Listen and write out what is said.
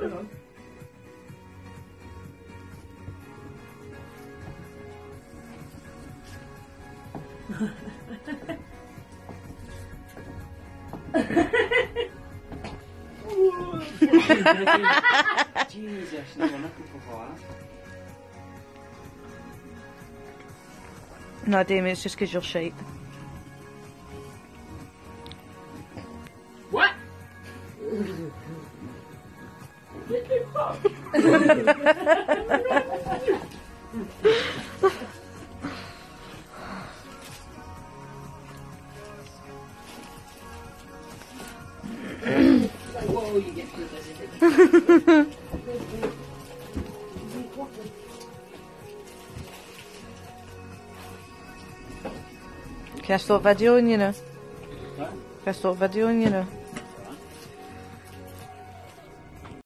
on. Jesus, no one up before. No, Damien, it's just because you're shite. What? Whoa, you get through this. Can I start videoing you now? What? Can I start videoing you now?